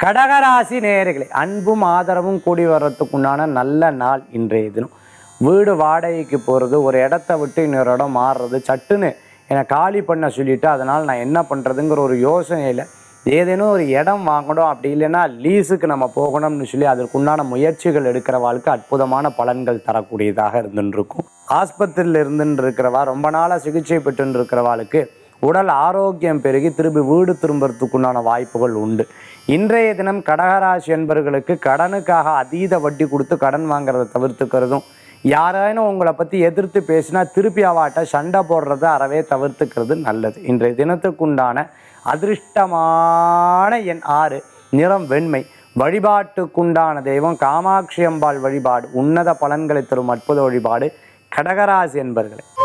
கடகராசி நேயர்களே, அன்பும் ஆதரவும் கூடி வர்றதுக்குண்டான நல்ல நாள் இன்றைய தினம். வீடு வாடகைக்கு போகிறது, ஒரு இடத்த விட்டு இன்னொரு இடம் மாறுறது, சட்டுன்னு என்னை காலி பண்ண சொல்லிவிட்டு அதனால் நான் என்ன பண்ணுறதுங்கிற ஒரு யோசனையில் ஏதேனும் ஒரு இடம் வாங்கணும், அப்படி இல்லைன்னா லீஸுக்கு நம்ம போகணும்னு சொல்லி அதற்குண்டான முயற்சிகள் எடுக்கிற வாழ்க்கை அற்புதமான பலன்கள் தரக்கூடியதாக இருந்துருக்கும். ஆஸ்பத்திரியில் இருந்துன்னு இருக்கிறவா, ரொம்ப நாளாக சிகிச்சை பெற்று இருக்கிறவாளுக்கு உடல் ஆரோக்கியம் பெருகி திரும்பி வீடு திரும்புறதுக்குண்டான வாய்ப்புகள் உண்டு. இன்றைய தினம் கடகராசி என்பவர்களுக்கு கடனுக்காக அதீத வட்டி கொடுத்து கடன் வாங்குறதை தவிர்த்துக்கிறதும், யாராயினும் உங்களை பற்றி எதிர்த்து பேசினா திருப்பி அவாட்ட சண்டை போடுறத அறவே தவிர்த்துக்கிறது நல்லது. இன்றைய தினத்துக்குண்டான அதிர்ஷ்டமான எண் 6, நிறம் வெண்மை. வழிபாட்டுக்குண்டான தெய்வம் காமாட்சி அம்பாள் வழிபாடு உன்னத பலன்களை தரும் அற்புத வழிபாடு கடகராசி என்பர்களே.